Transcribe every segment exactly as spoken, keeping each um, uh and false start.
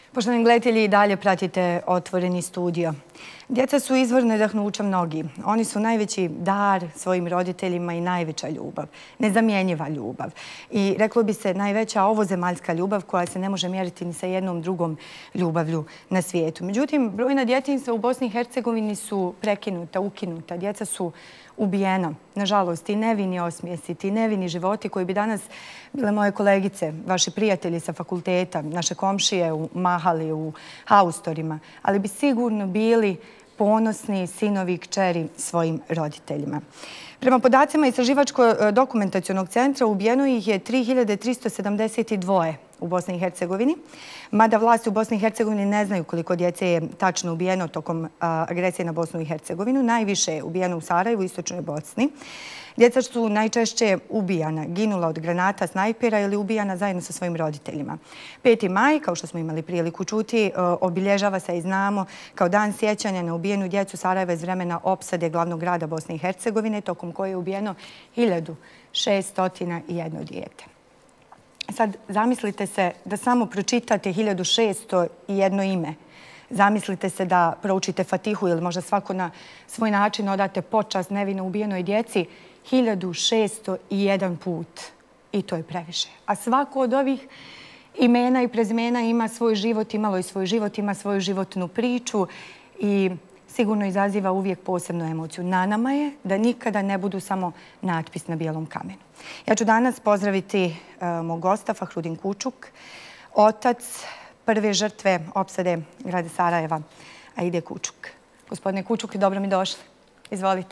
Poštovani gledatelji, i dalje pratite Otvoreni studio. Djeca su izvor nadahnuća mnogi. Oni su najveći dar svojim roditeljima i najveća ljubav, nezamjenjiva ljubav. I reklo bi se najveća ovozemaljska ljubav koja se ne može mjeriti ni sa jednom drugom ljubavlju na svijetu. Međutim, brojna djetinjstva u Bosni i Hercegovini su prekinuta, ukinuta. Djeca su ubijena. Nažalost, ti nevini osmijesi, ti nevini životi koji bi danas bile moje kolegice, vaši prijatelji sa fakulteta, naše komšije u Mahali, u haustorima, ali bi sigurno bili ponosni sinovi i kćeri svojim roditeljima. Prema podacima Istraživačko-dokumentacionog centra ubijeno ih je tri hiljade tristo sedamdeset dva u Bosni i Hercegovini, mada vlasti u Bosni i Hercegovini ne znaju koliko djece je tačno ubijeno tokom agresije na Bosnu i Hercegovinu. Najviše je ubijeno u Sarajevu i istočnoj Bosni. Djeca su najčešće ubijana, ginula od granata, snajpera ili ubijana zajedno sa svojim roditeljima. peti maj, kao što smo imali priliku čuti, obilježava se i znamo kao dan sjećanja na ubijenu djecu Sarajeva iz vremena opsade glavnog grada Bosne i Hercegovine, tokom koje je ubijeno hiljadu šeststo jedno dijete. Sad zamislite se da samo pročitate hiljadu šeststo jedno ime. Zamislite se da proučite Fatihu ili možda svako na svoj način odate počast nevino ubijenoj djeci hiljadu šeststo jedan put. I to je previše. A svako od ovih imena i prezimena ima svoj život, imalo i svoj život, ima svoju životnu priču i sigurno izaziva uvijek posebnu emociju. Na nama je da nikada ne budu samo natpis na bijelom kamenu. Ja ću danas pozdraviti mog gosta, Fahrudin Kučuk, otac prve žrtve opsade grada Sarajeva, Aide Kučuk. Gospodine Kučuk, dobro mi došli. Izvolite.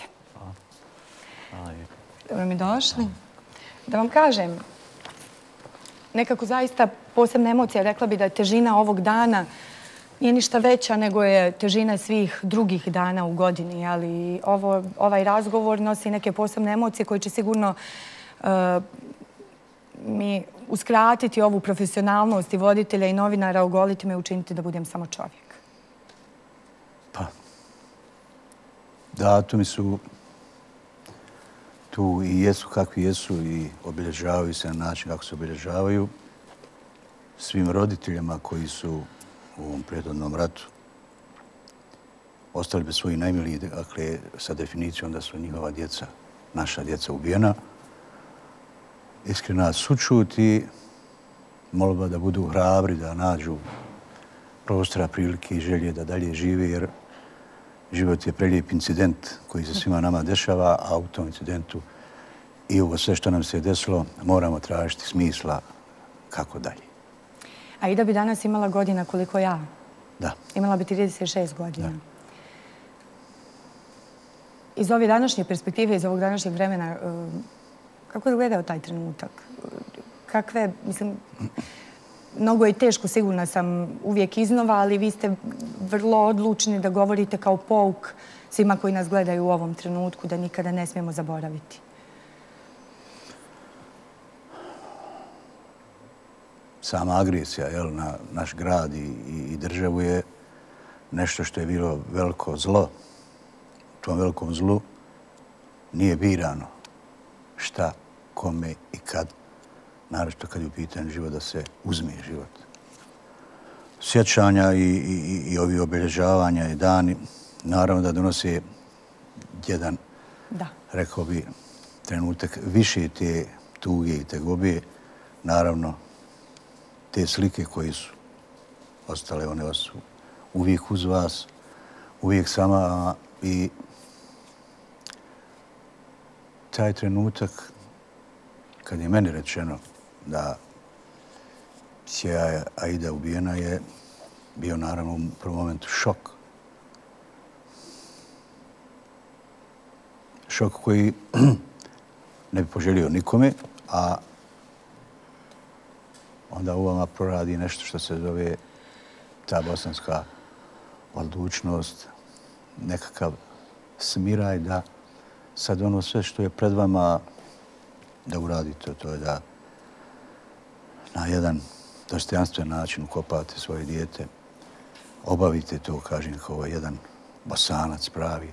Dobro mi došli. Da vam kažem, nekako zaista posebna emocija. Rekla bi da je težina ovog dana nije ništa veća nego je težina svih drugih dana u godini, ali ovo, ovaj razgovor nosi neke posebne emocije koje će sigurno uh, mi uskratiti ovu profesionalnost i voditelja i novinara, ogoliti me i učiniti da budem samo čovjek. Pa, datumi su tu i jesu kakvi jesu i obilježavaju se na način kako se obilježavaju. Svim roditeljima koji su u ovom prethodnom ratu ostali bez svojih najmilijih, dakle, sa definicijom da su njihova djeca, naša djeca ubijena. Iskrena sućut i molba da budu hrabri, da nađu prostora, prilike i želje da dalje žive, jer život je prelijep incident koji se svima nama dešava, a u tom incidentu i ovo sve što nam se desilo moramo tražiti smisla kako dalje. A Ida bi danas imala godina koliko ja? Da. Imala bi trideset šest godina. Da. Iz ove današnje perspektive, iz ovog današnjeg vremena, kako je gledao taj trenutak? Kakve, mislim, mnogo je teško, sigurna sam, uvijek iznova, ali vi ste vrlo odlučni da govorite kao pouk svima koji nas gledaju u ovom trenutku, da nikada ne smijemo zaboraviti. Sama agresija jel, na naš grad i, i državu je nešto što je bilo veliko zlo. U tom velikom zlu nije birano šta, kome i kad, naročito kad je u pitanju život, da se uzme život. Sjećanja i, i, i ovi obilježavanja i dani naravno da donose jedan, da. rekao bi, trenutak više te tuge i tegobe. Naravno, te slike koje su ostale, one su uvijek uz vas, uvijek sama i taj trenutak kad je meni rečeno da je Aida ubijena je bio naravno u prvom momentu šok. Šok koji ne bi poželio nikome, a onda u vama proradi nešto što se zove ta bosanska odlučnost, nekakav smiraj da sad ono sve što je pred vama da uradite, to je da na jedan dostojanstven način ukopate svoje dijete, obavite to, kažem, kao jedan Bosanac pravi.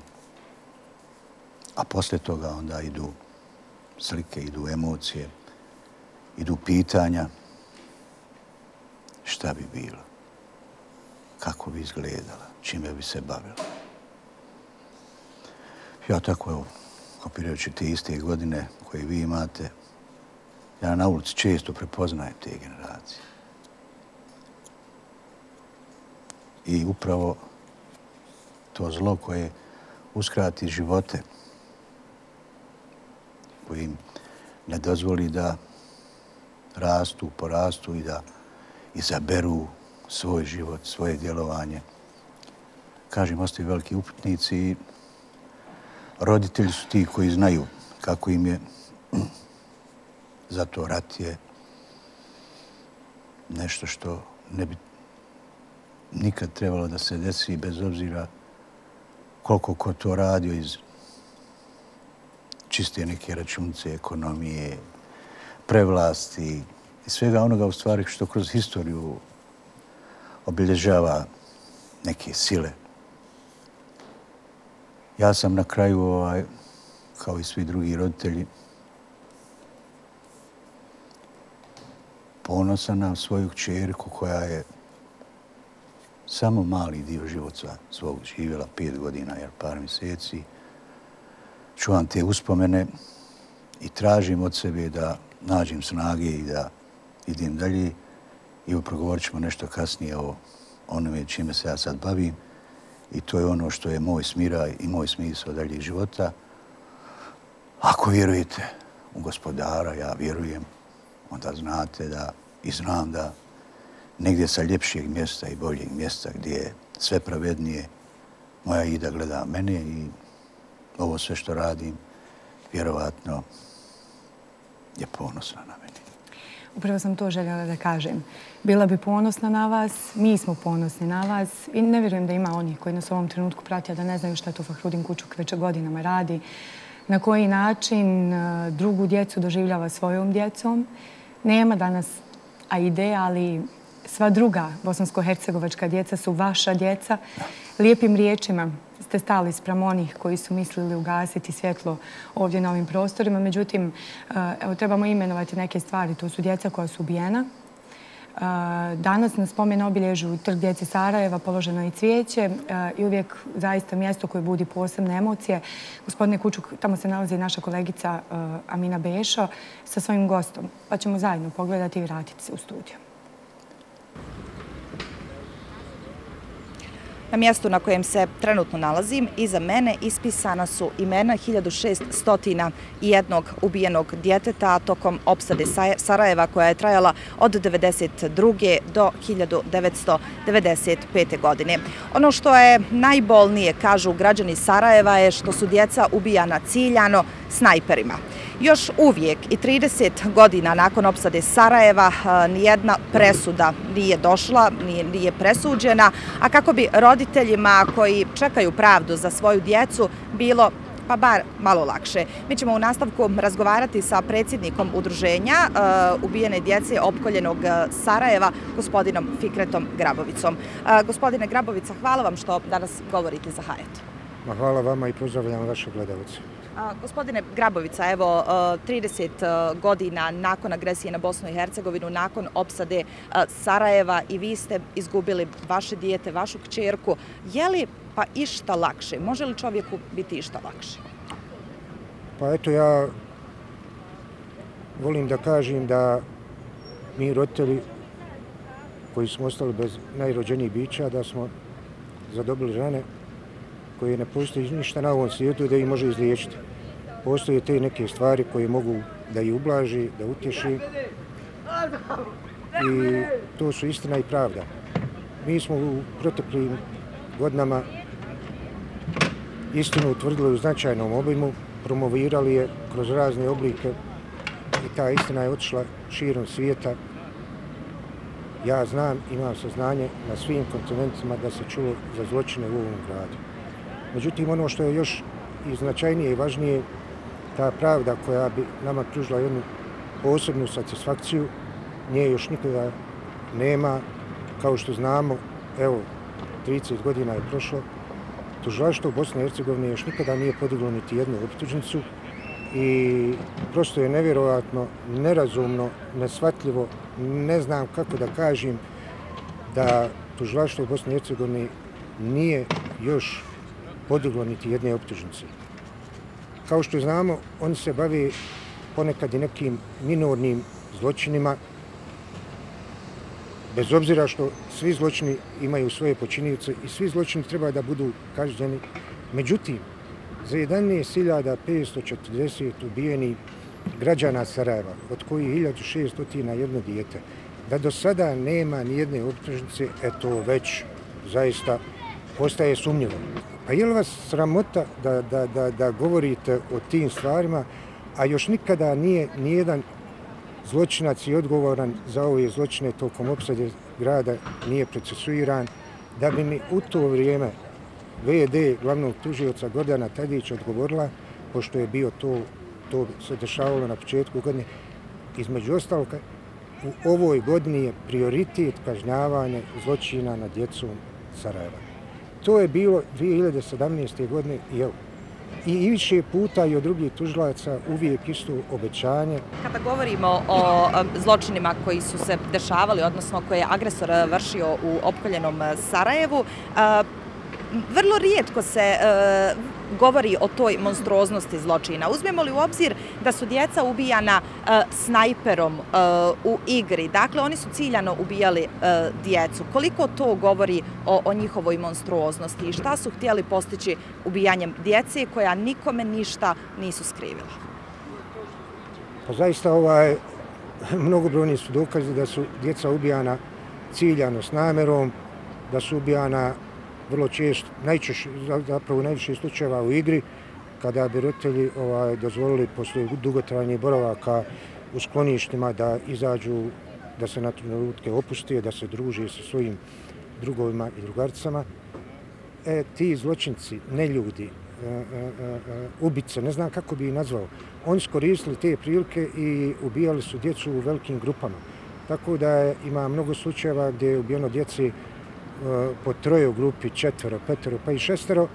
A poslije toga onda idu slike, idu emocije, idu pitanja šta bi bilo. kako bi izgledala, čime bi se bavila. Ja tako, evo, kopirajući te iste godine koje vi imate, ja na ulici često prepoznajem te generacije. I upravo to zlo koje uskrati živote, koji im ne dozvoli da rastu, porastu i da izaberu svoj život, svoje djelovanje. Kažem, ostaju veliki upitnici i roditelji su ti koji znaju kako im je. Zato rat je nešto što ne bi nikad trebalo da se desi, bez obzira koliko ko to radio iz čiste neke računice, ekonomije, prevlasti i svega onoga u stvari što kroz historiju obilježava neke sile. Ja sam na kraju, ovaj, kao i svi drugi roditelji, ponosan na svoju kćerku koja je samo mali dio života svog živjela, pet godina, jer par mjeseci. Čuvam te uspomene i tražim od sebe da nađem snage i da idem dalje. I progovorit ćemo nešto kasnije o onome čime se ja sad bavim. I to je ono što je moj smiraj i moj smisao daljeg života. Ako vjerujete u Gospodara, ja vjerujem, onda znate da i znam da negdje sa ljepšijeg mjesta i boljeg mjesta gdje je sve pravednije, moja Ida gleda mene i ovo sve što radim, vjerovatno je ponosna na mene. Upravo sam to željela da kažem. Bila bi ponosna na vas, mi smo ponosni na vas i ne vjerujem da ima onih koji nas u ovom trenutku prati, da ne znaju šta to Fahrudin Kučuk već godinama radi, na koji način drugu djecu doživljava svojom djecom. Nema danas Aide, ali sva druga bosansko-hercegovačka djeca su vaša djeca. Lijepim riječima ste stali sprem onih koji su mislili ugasiti svjetlo ovdje na ovim prostorima. Međutim, evo, trebamo imenovati neke stvari. To su djeca koja su ubijena. Danas na spomen obilježju Trg djece Sarajeva položeno je i cvijeće i uvijek zaista mjesto koje budi posebne emocije. Gospodine Kučuk, tamo se nalazi naša kolegica Amina Bešo sa svojim gostom, pa ćemo zajedno pogledati i vratiti se u studiju. Na mjestu na kojem se trenutno nalazim, iza mene ispisana su imena hiljadu šeststo jedan ubijenog djeteta tokom opsade Sarajeva koja je trajala od devedeset druge do hiljadu devetsto devedeset pete. godine. Ono što je najbolnije, kažu građani Sarajeva, je što su djeca ubijana ciljano snajperima. Još uvijek i trideset godina nakon opsade Sarajeva nijedna presuda nije došla, nije, nije presuđena, a kako bi roditeljima koji čekaju pravdu za svoju djecu bilo pa bar malo lakše. Mi ćemo u nastavku razgovarati sa predsjednikom udruženja uh, ubijene djece opkoljenog Sarajeva, gospodinom Fikretom Grabovicom. Uh, gospodine Grabovica, hvala vam što danas govorite za Hajet. Hvala vama i pozdravljam vaše gledalce. Gospodine Grabovica, evo trideset godina nakon agresije na Bosnu i Hercegovinu, nakon opsade Sarajeva, i vi ste izgubili vaše dijete, vašu kćerku. Je li pa išta lakše? Može li čovjeku biti išta lakše? Pa eto, ja volim da kažem da mi roditelji koji smo ostali bez najrođenijih bića, da smo zadobili žene koje ne postoji ništa na ovom svijetu da ih može izliječiti. Postoje te neke stvari koje mogu da ih ublaži, da utješi. I to su istina i pravda. Mi smo u proteklim godinama istinu utvrdili u značajnom obimu, promovirali je kroz razne oblike i ta istina je otišla širom svijeta. Ja znam, imam saznanje na svim kontinentima da se čulo za zločine u ovom gradu. Međutim, ono što je još i značajnije i važnije, ta pravda koja bi nama pružila jednu posebnu satisfakciju, nje još nikada nema. Kao što znamo, evo, trideset godina je prošlo, tužilaštvo Bosne i Hercegovine još nikada nije podiglo niti jednu optužnicu i prosto je nevjerojatno, nerazumno, neshvatljivo, ne znam kako da kažem, da tužilaštvo Bosne i Hercegovine nije još podiglo niti jedne optužnice. Kao što znamo, oni se bave ponekad i nekim minornim zločinima, bez obzira što svi zločini imaju svoje počinioce i svi zločini treba da budu kažnjeni. Međutim, za jedanaest hiljada petsto četrdeset ubijenih građana Sarajeva, od kojih hiljadu šesto jedno dijete, da do sada nema ni jedne optužnice, eto već zaista postaje sumnjivo. Pa je li vas sramota da, da, da, da govorite o tim stvarima, a još nikada nije nijedan zločinac i odgovoran za ove zločine tokom opsade grada nije procesuiran, da bi mi u to vrijeme ve de glavnog tužioca Gordana Tadić odgovorila, pošto je bio to, to se dešavalo na početku godine, između ostalog, u ovoj godini je prioritet kažnjavanja zločina nad djecom Sarajeva. To je bilo dvije hiljade sedamnaeste. godine i evo. I više puta i od drugih tužilaca uvijek isto obećanje. Kada govorimo o zločinima koji su se dešavali, odnosno koje je agresor vršio u opkoljenom Sarajevu, vrlo rijetko se govori o toj monstruoznosti zločina. Uzmemo li u obzir da su djeca ubijana snajperom u igri, dakle oni su ciljano ubijali djecu. Koliko to govori o, o njihovoj monstruoznosti i šta su htjeli postići ubijanjem djece koja nikome ništa nisu skrivila? Pa zaista ovaj, mnogobrojni su dokazi da su djeca ubijana ciljano s namjerom, da su ubijana vrlo često, najčešće, zapravo najviše slučajeva u igri, kada bi roditelji ovaj, dozvolili posle dugotrajnih boravaka u skloništima da izađu, da se na trenutke opuste, da se druže sa svojim drugovima i drugaricama. E, ti zločinci, neljudi, e, e, e, ubice, ne znam kako bi ih nazvao, oni su koristili te prilike i ubijali su djecu u velikim grupama. Tako da je, ima mnogo slučajeva gdje je ubijeno djeci po troje u grupi, četvero, petero, pa i šestero.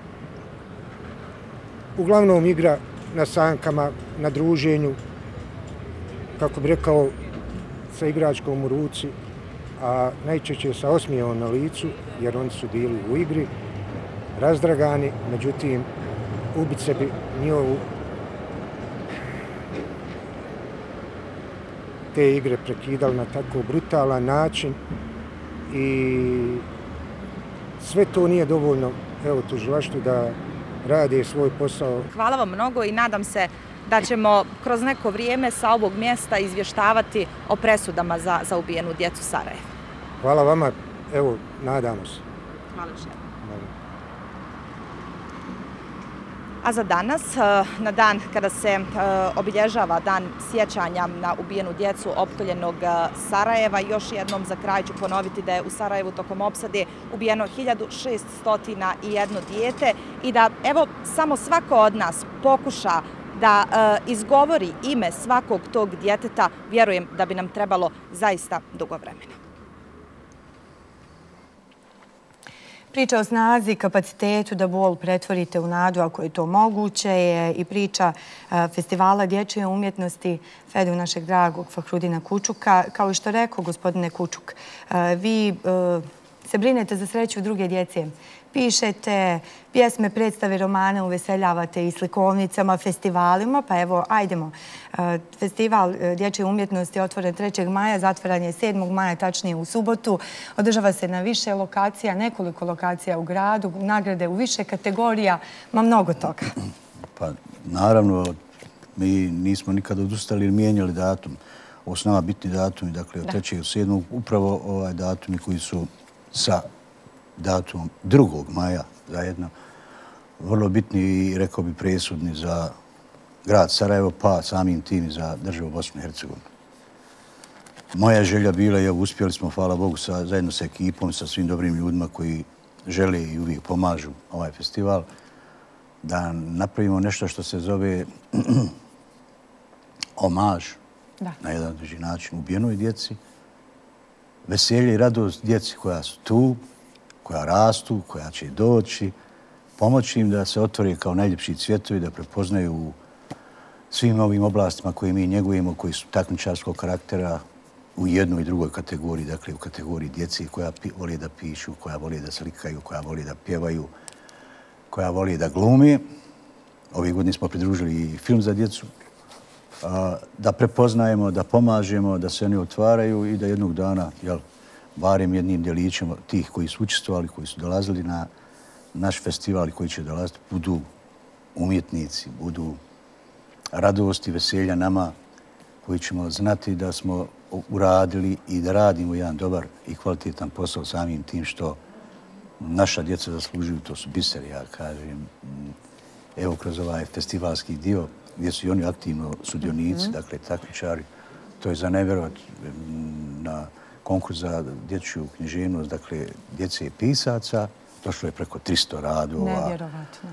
Uglavnom igra na sankama, na druženju, kako bi rekao, sa igračkom u ruci, a najčešće sa osmijehom na licu, jer oni su bili u igri, razdragani, međutim, ubice bi njihovu te igre prekidali na tako brutalan način i sve to nije dovoljno, evo, tužilaštvu da rade svoj posao. Hvala vam mnogo i nadam se da ćemo kroz neko vrijeme sa ovog mjesta izvještavati o presudama za, za ubijenu djecu Sarajeva. Hvala vama, evo, nadamo se. Hvala još jednom. A za danas, na dan kada se obilježava dan sjećanja na ubijenu djecu opkoljenog Sarajeva, još jednom za kraj ću ponoviti da je u Sarajevu tokom opsade ubijeno hiljadu šesto jedno dijete i da, evo, samo svako od nas pokuša da izgovori ime svakog tog djeteta, vjerujem da bi nam trebalo zaista dugo vremena. Priča o snazi, kapacitetu da bol pretvorite u nadu ako je to moguće je i priča Festivala dječje umjetnosti Fedu našeg dragog Fahrudina Kučuka. Kao što rekao gospodine Kučuk, vi se brinete za sreću druge djece. Pišete pjesme, predstave, romane, uveseljavate i slikovnicama, festivalima. Pa evo, ajdemo. Festival dječje umjetnosti je otvoren trećeg maja, zatvaran je sedmog maja, tačnije u subotu. Održava se na više lokacija, nekoliko lokacija u gradu, nagrade u više kategorija, ma mnogo toga. Pa naravno, mi nismo nikada odustali ili mijenjali datum. Ovo su nama bitni datumi, dakle od trećeg do sedmog upravo ovaj datumi koji su sa datumom drugog maja zajedno vrlo bitni i rekao bi presudni za grad Sarajevo, pa samim tim i za državu Bosnu i Hercegovinu. Moja želja bila, evo, uspjeli smo, hvala Bogu, sa, zajedno sa ekipom, sa svim dobrim ljudima koji žele i uvijek pomažu ovaj festival, da napravimo nešto što se zove omaž da. Na jedan drugi način ubijenoj djeci, veselje i radost djeci koja su tu, koja rastu, koja će doći, pomoći im da se otvore kao najljepši cvjetovi, da prepoznaju u svim ovim oblastima koje mi njegujemo, koji su takmičarskog karaktera, u jednoj i drugoj kategoriji, dakle u kategoriji djeci koja voli da pišu, koja voli da slikaju, koja voli da pjevaju, koja voli da glumi. Ove godine smo pridružili i film za djecu. Da prepoznajemo, da pomažemo, da se oni otvaraju i da jednog dana, jel, barem jednim djelićem tih koji su učestvovali, koji su dolazili na naš festival i koji će dolaziti, budu umjetnici, budu radost i veselja nama koji ćemo znati da smo uradili i da radimo jedan dobar i kvalitetan posao samim tim što naša djeca zaslužuju, to su biseri, ja kažem. Evo, kroz ovaj festivalski dio gdje su i oni aktivno sudionici, dakle, takmičari, to je za nevjerovat na konkurs za dječju književnost, dakle, djece i pisaca, došlo je preko tristo radova. Nevjerovatno.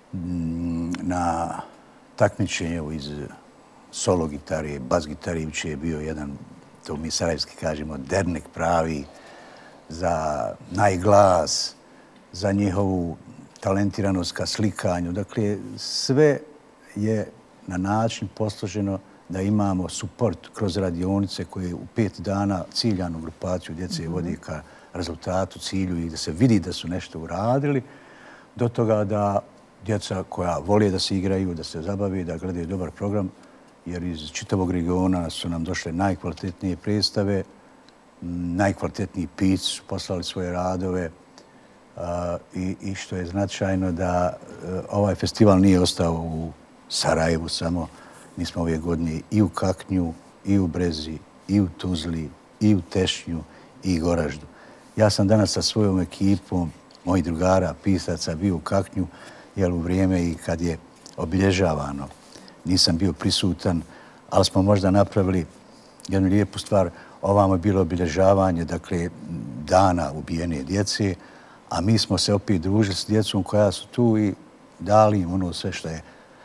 Na takmičenje iz solo gitare, bas gitare, uče je bio jedan, to mi sarajevski kažemo, dernek pravi, za najglas, za njihovu talentiranost ka slikanju. Dakle, sve je na način posloženo da imamo suport kroz radionice koje u pet dana ciljanu grupaciju djece vodi ka rezultatu, cilju i da se vidi da su nešto uradili, do toga da djeca koja vole da se igraju, da se zabavi, da gledaju dobar program, jer iz čitavog regiona su nam došle najkvalitetnije predstave, najkvalitetniji pisci su poslali svoje radove i, i što je značajno da ovaj festival nije ostao u Sarajevu samo. Mi smo ove godine i u Kaknju, i u Brezi, i u Tuzli, i u Tešnju, i Goraždu. Ja sam danas sa svojom ekipom, mojih drugara, pisaca, bio u Kaknju, jer u vrijeme i kad je obilježavano. Nisam bio prisutan, ali smo možda napravili jednu lijepu stvar. Ovamo je bilo obilježavanje, dakle, dana ubijene djece, a mi smo se opet družili s djecom koja su tu i dali im ono sve što je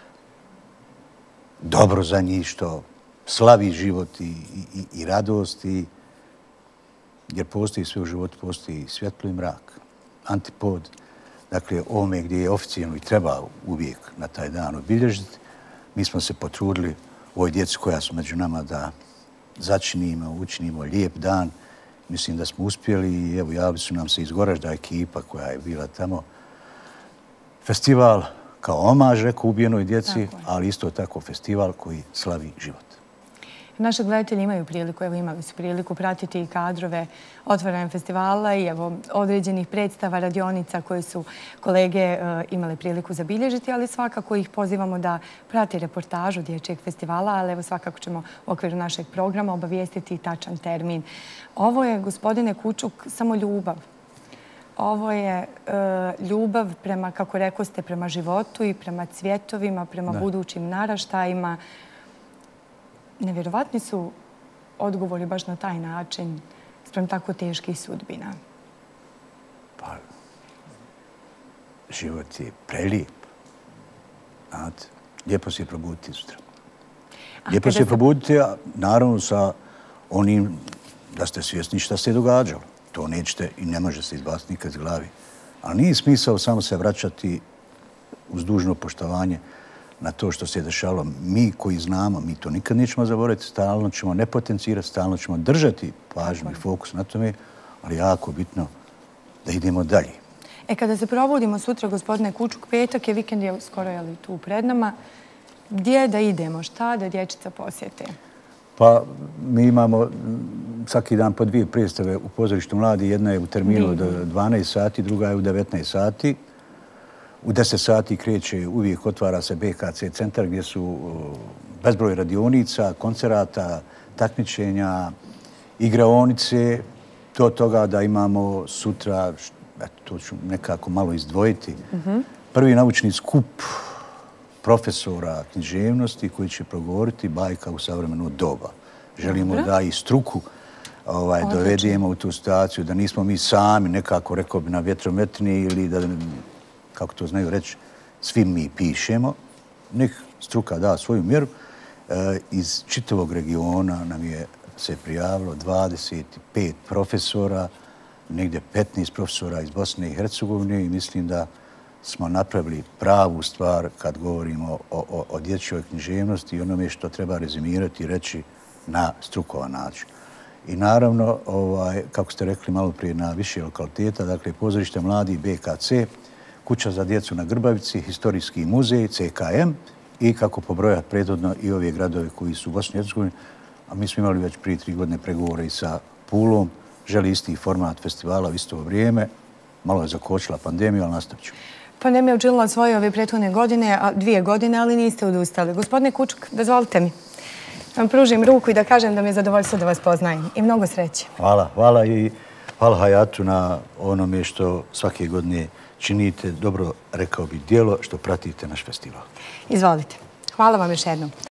dobro za njih, što slavi život i, i, i radost, i, jer postoji sve u životu, postoji svjetlo i mrak, antipod. Dakle, ovome gdje je oficijalno i treba uvijek na taj dan obilježiti, mi smo se potrudili u ovoj djeci koja su među nama da začinimo, učinimo lijep dan. Mislim da smo uspjeli i evo, javili su nam se iz Goražda ekipa koja je bila tamo. Festival kao omaž, rekao, ubijenoj djeci, ali isto tako festival koji slavi život. Naši gledatelji imaju priliku, evo imali su priliku pratiti i kadrove otvaranja festivala i evo određenih predstava, radionica koje su kolege imali priliku zabilježiti, ali svakako ih pozivamo da prati reportažu dječjeg festivala, ali evo svakako ćemo u okviru našeg programa obavijestiti i tačan termin. Ovo je, gospodine Kučuk, samo ljubav. Ovo je ljubav prema, kako rekoste, prema životu i prema cvjetovima, prema budućim naraštajima. Nevjerovatni su odgovori baš na taj način sprem tako teških sudbina. Pa, život je prelijep. Znate, lijepo se je probuditi sutra. Lijepo se je probuditi, naravno, sa onim da ste svjesni šta se je događalo. To nećete i ne može se izbaciti nikad iz glavi. Ali nije smisao samo se vraćati uz dužno poštovanje na to što se je dešalo. Mi koji znamo, mi to nikad nećemo zaboraviti, stalno ćemo ne potencirati, stalno ćemo držati pažnju i fokus na tome, ali jako bitno da idemo dalje. E, kada se probudimo sutra, gospodine Kučuk, petak je, vikend je skoro je tu pred nama, gdje da idemo, šta da dječica posjete? Pa mi imamo svaki dan po dvije predstave u pozorištu Mladi. Jedna je u terminu od dvanaest sati, druga je u devetnaest sati. U deset sati kreće, uvijek otvara se B K C centar gdje su bezbroj radionica, koncerata, takmičenja, igraonice. Do toga da imamo sutra, to ću nekako malo izdvojiti, prvi naučni skup profesora književnosti koji će progovoriti bajka u savremeno doba. Želimo da i struku dovedemo u tu situaciju, da nismo mi sami nekako, rekao bi, na vjetrometni ili da, kako to znaju reći, svi mi pišemo. Nek struka da svoju mjeru. Iz čitavog regiona nam je se prijavilo dvadeset pet profesora, negdje petnaest profesora iz Bosne i Hercegovine i mislim da smo napravili pravu stvar kad govorimo o, o, o dječjoj književnosti i onome što treba rezimirati i reći na strukovan način. i naravno, ovaj, kako ste rekli malo prije, na više lokaliteta, dakle, pozorište mladi B K C, kuća za djecu na Grbavici, historijski muzej, C K M i kako pobrojati prethodno i ove gradove koji su u Bosni i Hercegovini, a mi smo imali već prije tri godine pregovore i sa Pulom, želi isti format festivala u isto vrijeme, malo je zakočila pandemiju, ali nastavit ću. Pandemija je učinila svoje ove prethodne godine, dvije godine, ali niste odustali. Gospodine Kučuk, dozvolite mi da vam pružim ruku i da kažem da mi je zadovoljstvo da vas poznajem. I mnogo sreće. Hvala, hvala i hvala Hayatu na onome što svake godine činite dobro, rekao bih, djelo što pratite naš festival. Izvolite. Hvala vam još jednom.